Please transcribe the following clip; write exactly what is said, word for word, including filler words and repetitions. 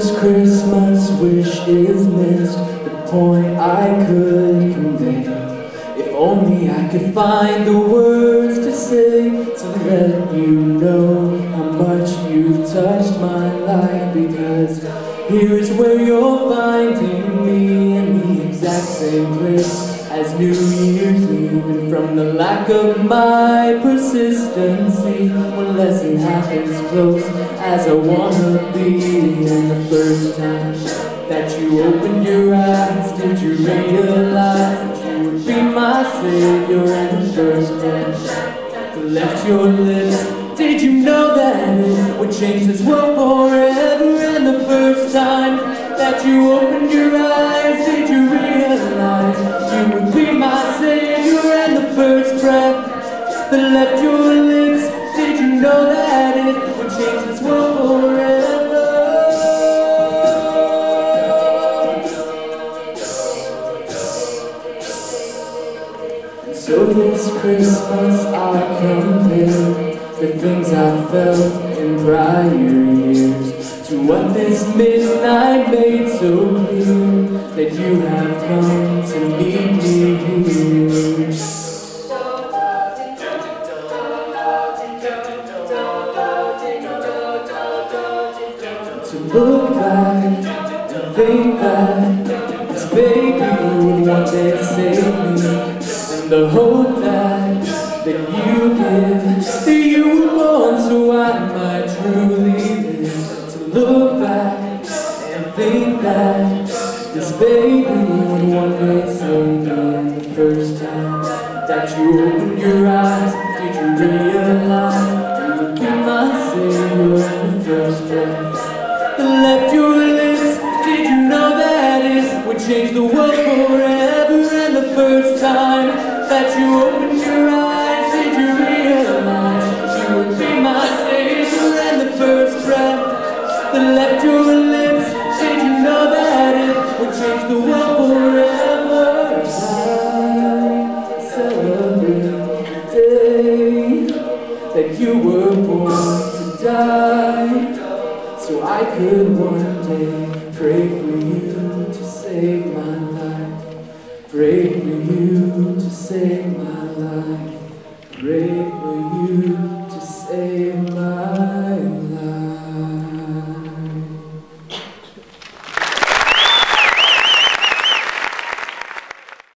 this Christmas wish is missed, the point I could convey. If only I could find the words to say to let you know how much you've touched my life. Because here is where you're finding me, in the exact same place as New Year's Eve. And from the lack of my persistency, one lesson happens close as I wanna be. And the first time that you opened your eyes, did you realize that you would be my savior? And the first breath that left your lips, did you know that it would change this world forever? And the first time that you opened your eyes, did you realize you would be my savior? And the first breath that left your lips, did you know that it would change this world forever? And so this Christmas I'll compare the things I felt in prior years to what this midnight made so clear, that you have come to meet me here. To look back and think that this baby would one day save me, and the hope that that you give, that you were born so I might truly live. To look back and think that this baby would one day save me. And the first time that you opened your eyes, did you realize you would be my savior? And the first breath that left your lips, did you know that it would change the world forever? And the first time that you opened your eyes, did you realize you would be my savior? And the first breath that left your lips, did you know that it would change the world forever? I celebrate the day that you were born to die, so I could one day pray for you to save my life. Pray for you to save my life. Pray for you.